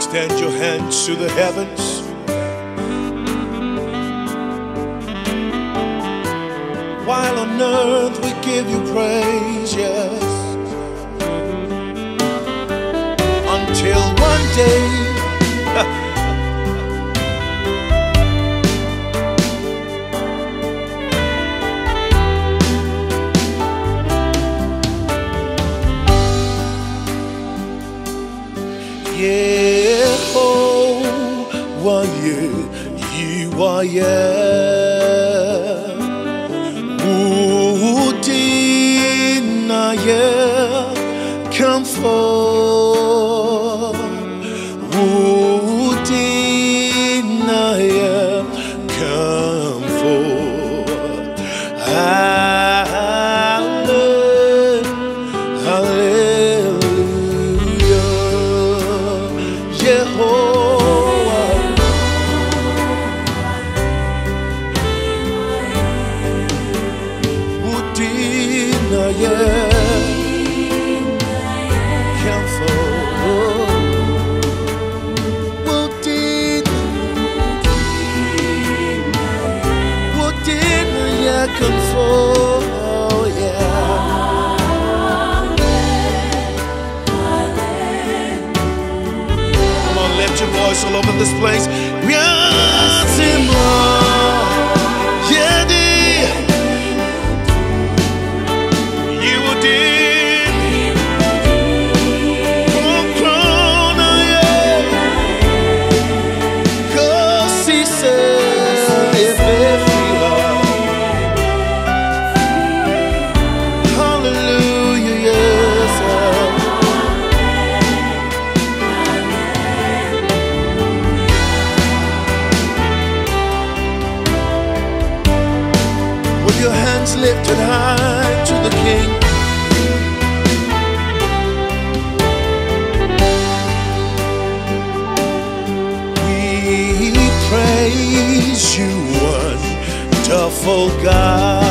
Extend your hands to the heavens. While on earth we give you praise, yes. Until one day Yehovah, you are Udinaya, come forth. Udinaya, come forth. Hallelujah, Yehovah. Udinaya, come forth. Udinaya, come forth. Oh yeah. Come on, lift your voice all over this place. Your hands lifted high to the King. We praise you, wonderful God.